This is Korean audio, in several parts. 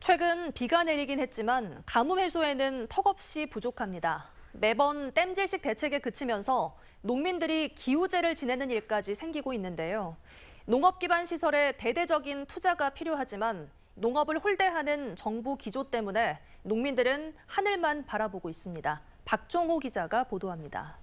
최근 비가 내리긴 했지만 가뭄 해소에는 턱없이 부족합니다. 매번 땜질식 대책에 그치면서 농민들이 기우제를 지내는 일까지 생기고 있는데요. 농업 기반 시설에 대대적인 투자가 필요하지만 농업을 홀대하는 정부 기조 때문에 농민들은 하늘만 바라보고 있습니다. 박종호 기자가 보도합니다.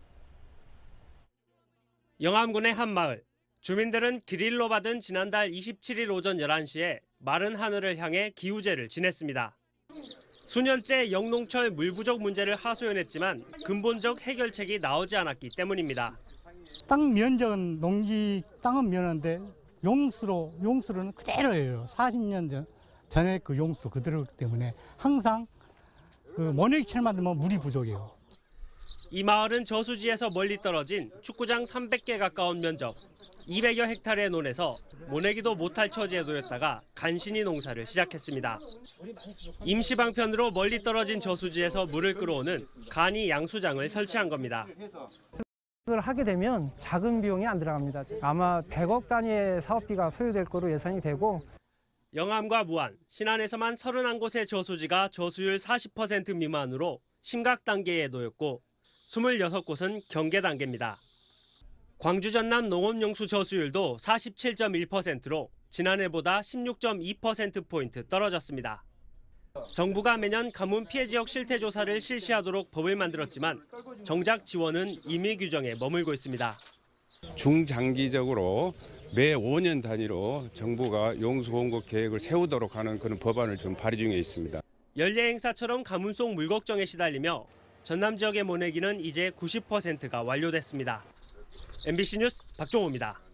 영암군의 한 마을. 주민들은 길일로 받은 지난달 27일 오전 11시에 마른 하늘을 향해 기우제를 지냈습니다. 수년째 영농철 물 부족 문제를 하소연했지만 근본적 해결책이 나오지 않았기 때문입니다. 땅 면적은 농지 땅은 면한데 용수로는 그대로예요. 40년 전에 그 용수 그대로이기 때문에 항상 그 모내기철만 되면 물이 부족해요. 이 마을은 저수지에서 멀리 떨어진 축구장 300개 가까운 면적 200여 헥타르의 논에서 모내기도 못할 처지에 놓였다가 간신히 농사를 시작했습니다. 임시 방편으로 멀리 떨어진 저수지에서 물을 끌어오는 간이 양수장을 설치한 겁니다. 이걸 하게 되면 작은 비용이 안 들어갑니다. 아마 100억 단위의 사업비가 소요될 거로 예상이 되고 영암과 무안, 신안에서만 31곳의 저수지가 저수율 40% 미만으로 심각 단계에 놓였고 26곳은 경계 단계입니다. 광주 전남 농업용수 저수율도 47.1%로 지난해보다 16.2%포인트 떨어졌습니다. 정부가 매년 가뭄 피해 지역 실태 조사를 실시하도록 법을 만들었지만 정작 지원은 임의 규정에 머물고 있습니다. 중장기적으로 매 5년 단위로 정부가 용수 공급 계획을 세우도록 하는 그런 법안을 지금 발의 중에 있습니다. 연례 행사처럼 가뭄 속 물 걱정에 시달리며 전남 지역의 모내기는 이제 90%가 완료됐습니다. MBC 뉴스 박종호입니다.